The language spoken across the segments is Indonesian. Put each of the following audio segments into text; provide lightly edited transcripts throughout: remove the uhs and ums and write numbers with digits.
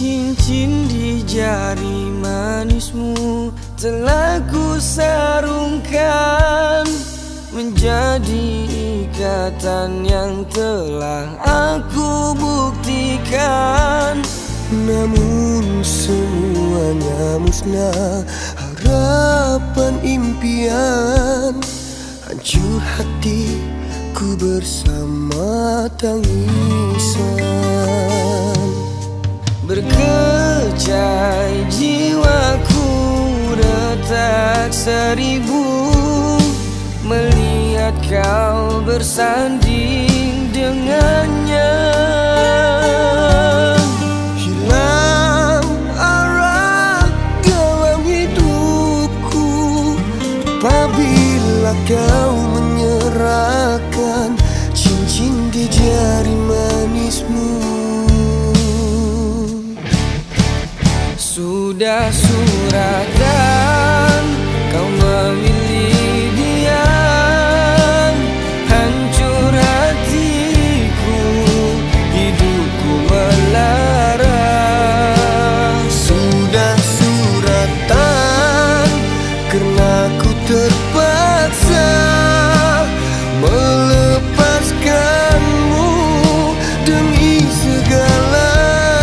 Cincin di jari manismu telah ku sarungkan menjadi ikatan yang telah aku buktikan. Namun semuanya musnah, harapan impian, hancur hatiku bersama tangisan. Berkecai jiwaku retak seribu melihat kau bersanding dengannya. Hilang arah dalam hidupku apabila kau menyerahkan cincin di jari manismu. Sudah suratan kau memilih dia, hancur hatiku, hidupku melarang. Sudah suratan karena ku terpaksa melepaskanmu demi segalanya.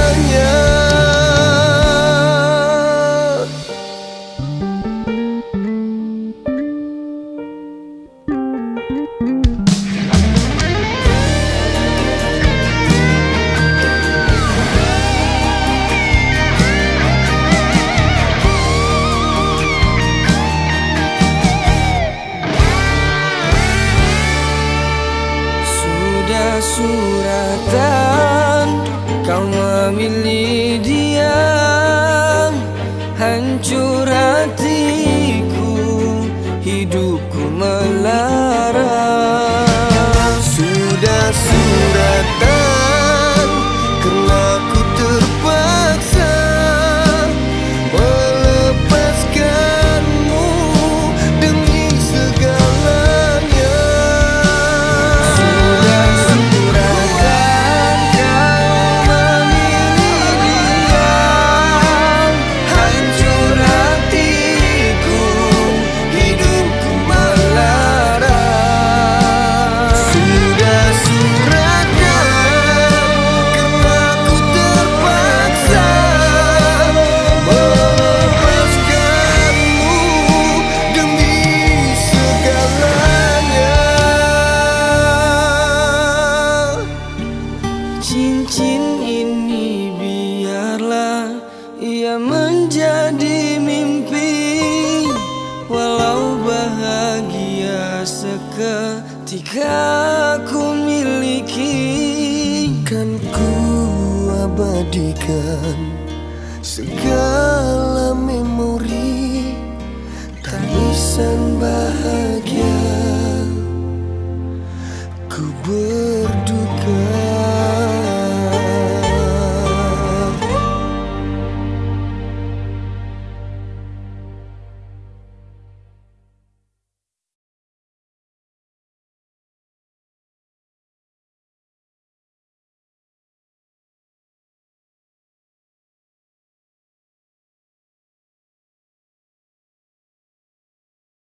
Suratan kau memilih dia, hancur hatiku, hidupku melarang. Sudah suratan karena ku terpaksa melepaskanmu demi segalanya. Cincin ini biarlah ia menjadi mimpi, walau bahagia seketika ku miliki. Kan ku abadikan segala memori tangisan bahagia, ku berduka